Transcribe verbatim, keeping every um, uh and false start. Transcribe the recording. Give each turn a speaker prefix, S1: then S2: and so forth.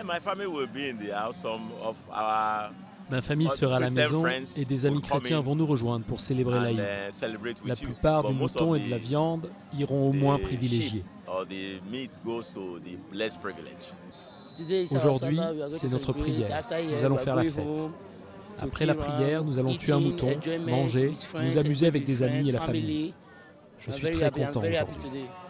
S1: Ma famille sera à la maison et des amis chrétiens vont nous rejoindre pour célébrer l'Aïd. La plupart du mouton et de la viande iront aux moins privilégiés. Aujourd'hui, c'est notre prière. Nous allons faire la fête. Après la prière, nous allons tuer un mouton, manger, nous amuser avec des amis et la famille. Je suis très content aujourd'hui.